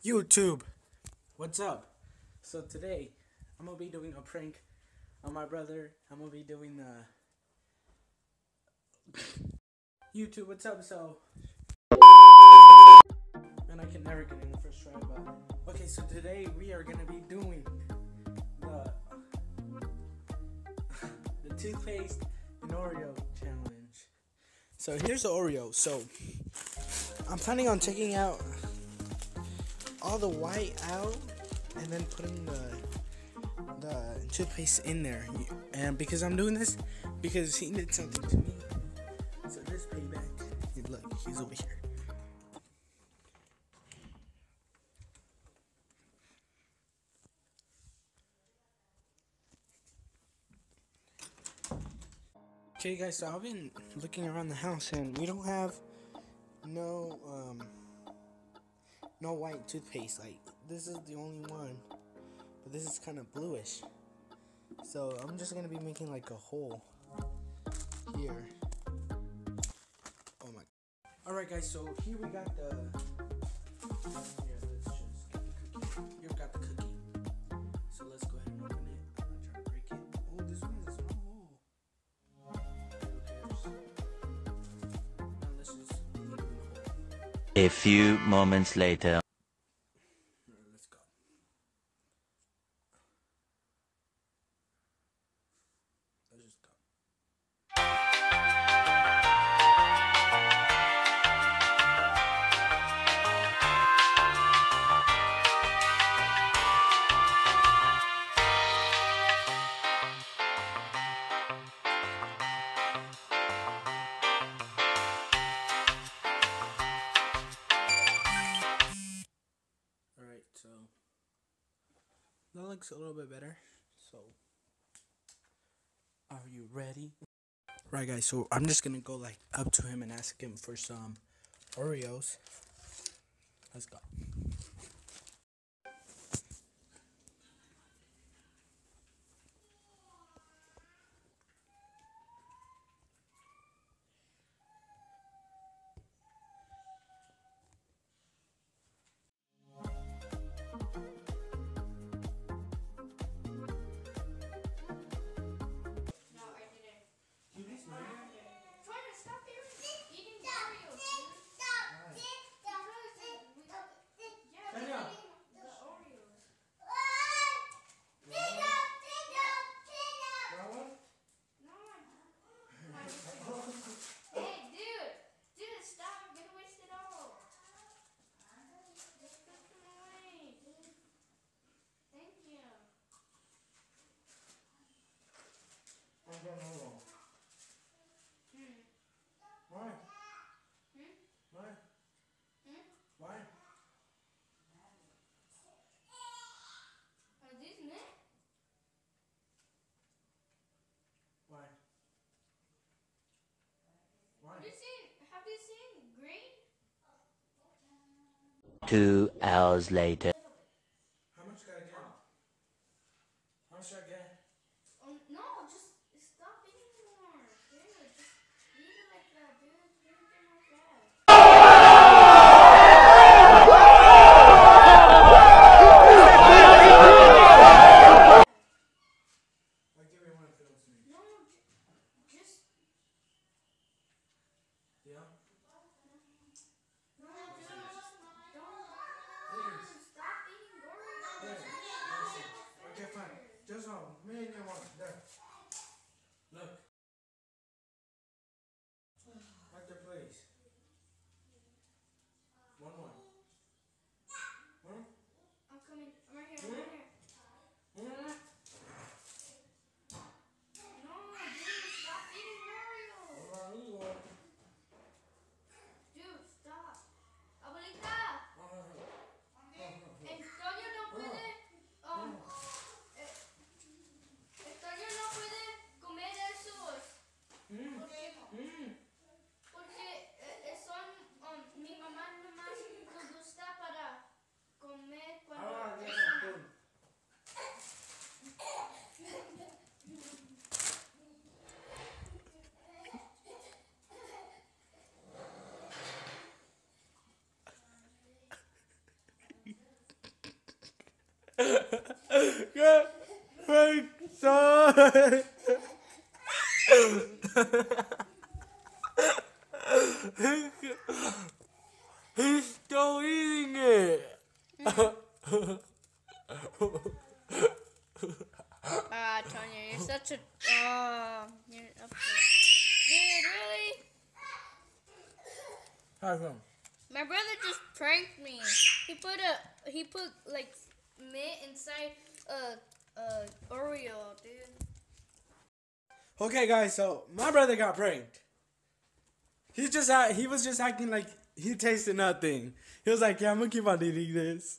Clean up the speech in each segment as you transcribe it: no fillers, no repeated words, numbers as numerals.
YouTube, what's up? So today, I'm gonna be doing a prank on my brother. I'm gonna be doing YouTube, what's up? So, and I can never get in the first try, but okay. So today we are gonna be doing the the toothpaste and Oreo challenge. So here's the Oreo. So I'm planning on taking out all the white out and then putting the toothpaste in there. And because I'm doing this, because he did something to me. So this payback. Look, he's over here. Okay guys, so I've been looking around the house and we don't have no white toothpaste. Like, this is the only one, but this is kind of bluish. So I'm just gonna be making like a hole here. Oh my. Alright guys, so here we got the here, let's just get the cookie. You've got the cookie. So let's go ahead and open it. I'm gonna try to break it. Oh, this one has no hole. Who cares? Now let's just leave it in the hole. A few moments later. Let's go. Let's just go. Alright, so that looks a little bit better. So, are you ready? Right guys, so I'm just gonna go like up to him and ask him for some Oreos. Let's go. Why? Why? Why? Are these mint? Why? Why? Have you seen green? 2 hours later. How much gotta get? How much should I get? No, just stop eating more. Dude, just leave it like that, dude. You're getting more fat. Like, give me one if it helps me. No, just... Yeah? No, dude, just don't. Please. Stop Good prank time. He's still eating it. Tanya, you're such a. You're up there. Dude, really? How come? My brother just pranked me. He put like mint inside Oreo, dude. Okay, guys. So my brother got pranked. He was just acting like he tasted nothing. He was like, "Yeah, I'm gonna keep on eating this."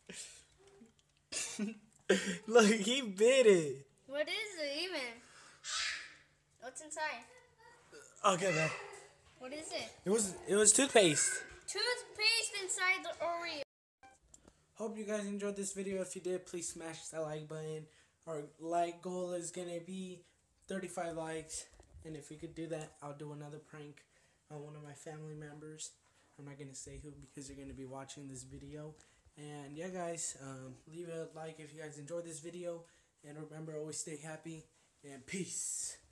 Look, he bit it. What is it even? What's inside? Okay, man. What is it? It was toothpaste. Toothpaste inside the Oreo. Hope you guys enjoyed this video. If you did, please smash that like button. Our like goal is gonna be 35 likes, and if we could do that, I'll do another prank on one of my family members. I'm not gonna say who because you're gonna be watching this video. And yeah, guys, leave a like if you guys enjoyed this video, and remember, always stay happy and peace.